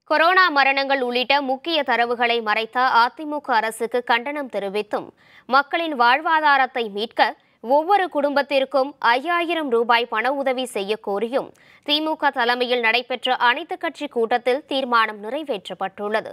Corona மரணங்கள் உள்ளிட்ட முக்கிய தரவுகளை மறைத்த அதிமுக அரசுக்கு கண்டனம் தெரிவித்தும் மக்களின் வாழ்வாதாரத்தை மீட்க ஒவ்வொரு குடும்பத்திற்கும் 5000 ரூபாய் பண உதவி செய்ய கோரியும் திமுக தலைமையில் நடைபெற்ற அனைத்துக் கட்சி கூட்டத்தில் தீர்மானம் நிறைவேற்றப்பட்டுள்ளது.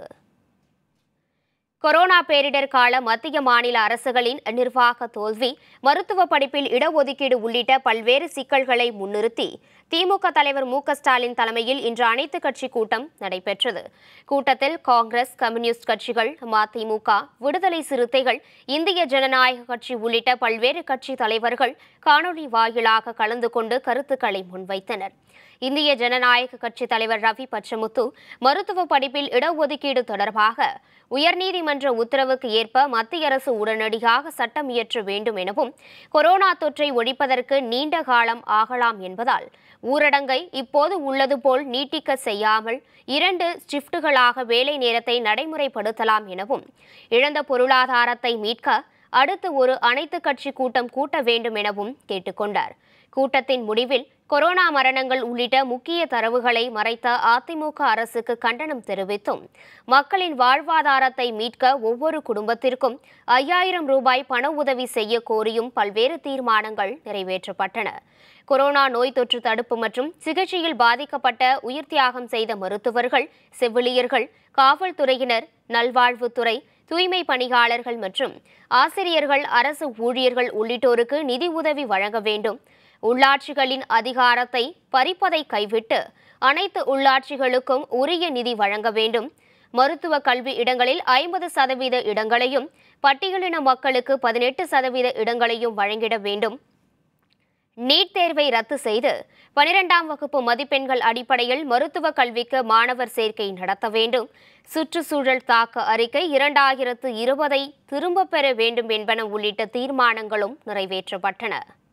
கொரோனா பேரிடர் கால மத்திய மாநில அரசுகளின் நிர்வாக தோல்வி, மருத்துவ படிப்பில் இடஒதுக்கீடு உள்ளிட்ட பல்வேறு சிக்கல்களை முன்னிறுத்தி திமுக தலைவர் மு.க.ஸ்டாலின் தலைமையில் இன்று அனைத்துக் கட்சி கூட்டம் நடைபெற்றது. கூட்டத்தில் காங்கிரஸ், கம்யூனிஸ்ட் கட்சிகள், மதிமுக, விடுதலை சிறுத்தைகள், இந்திய ஜனநாயக கட்சி உள்ளிட்ட பல்வேறு கட்சி தலைவர்கள் காணொலி வாயிலாக கலந்து கொண்டு கருத்துக்களை முன்வைத்தனர். இந்திய ஜனநாயக கட்சி தலைவர் ரவி பச்சமுத்து மருத்துவ படிப்பில் இடஒதுக்கீடு தொடர்பாக உயர்நீதிமன்ற உத்தரவுக்கு ஏற்ப மத்திய அரசு உடனடியாக சட்டம் இயற்ற வேண்டும் எனவும், கொரோனா தொற்றை ஒழிப்பதற்கு நீண்ட காலம் ஆகலாம் என்பதால் ஊரடங்கை இப்போது உள்ளது போல் நீட்டிக்க செய்யாமல் 2 ஷிப்டுகளாக வேலை நேரத்தை நடைமுறைப்படுத்தலாம் எனவும், இழந்த பொருளாதாரத்தை மீட்க அடுத்து ஒரு அனைத்துக் கட்சி கூட்டம் கூட்ட வேண்டும் எனவும் கேட்டுக்கொண்டார். கூட்டத்தின் முடிவில் கொரோனா மரணங்கள் உள்ளிட்ட முக்கிய தரவுகளை மறைத்த அதிமுக அரசுக்கு கண்டனம் தெரிவித்தும் மக்களின் வாழ்வாதாரத்தை மீட்க ஒவ்வொரு குடும்பத்திற்கும் 5000 ரூபாய் பண உதவி செய்ய கோரியும் பல்வேறு தீர்மானங்கள் நிறைவேற்றப்பட்டன. கொரோனா நோய் தொற்று தடுப்பு மற்றும் சிகிச்சையில் பாதிக்கப்பட்ட உயிர் தியாகம் செய்த மருத்துவர்கள், செவிலியர்கள், காவல்துறையினர், நல்வாழ்வுத்துறை, தூய்மை பணியாளர்கள் மற்றும் ஆசிரியர்கள், அரசு ஊழியர்கள் உள்ளிட்டோருக்கு நிதி உதவி வழங்க வேண்டும். உள்ளாட்சிகளின் அதிகாரத்தை பறிப்பதை கைவிட்டு அனைத்து உள்ளாட்சிகளுக்கும் உரிய நிதி வழங்க வேண்டும். மருத்துவ கல்வி இடங்களில் 50% இடங்களையும், பட்டியலின மக்களுக்கு 18% இடங்களையும் வழங்கிட வேண்டும். நீட் தேர்வை ரத்து செய்து 12ஆம் வகுப்பு மதிப்பெண்கள் அடிப்படையில் மருத்துவ கல்விக்கு மாணவர் சேர்க்கை நடத்த வேண்டும். சுற்றுச்சூழல் தாக்க அறிக்கை 2020 திரும்பப் பெற வேண்டும் என்பன உள்ளிட்ட தீர்மானங்களும் நிறைவேற்றப்பட்டன.